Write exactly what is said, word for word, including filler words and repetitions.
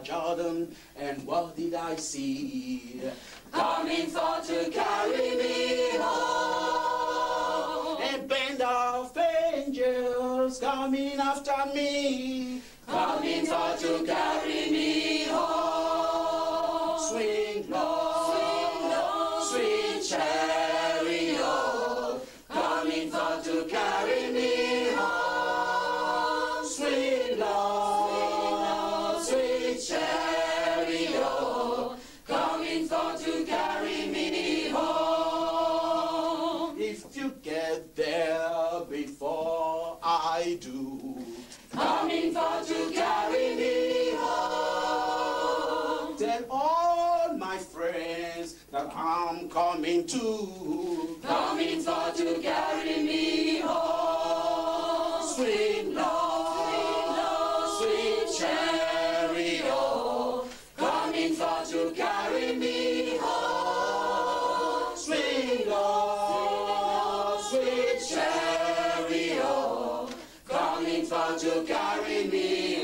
Jordan, and what did I see? Coming for to carry me home. A band of angels coming after me. Coming for to carry me home. Swing low, Swing low, sweet chariot, coming for to carry me home. swing low, sweet chariot, Coming for to carry me home. if you get there before I do. Coming for to carry me home. Tell all my friends that I'm coming too. Coming for to carry me home. Swing low, Swing low, sweet chariot, coming for to carry me home. swing low, sweet chariot, Coming for to carry me